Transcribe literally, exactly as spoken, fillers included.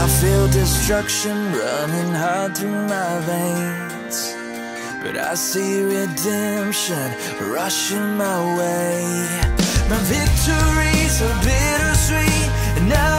feel destruction running hard through my veins, but I see redemption rushing my way. My victories are bittersweet, and now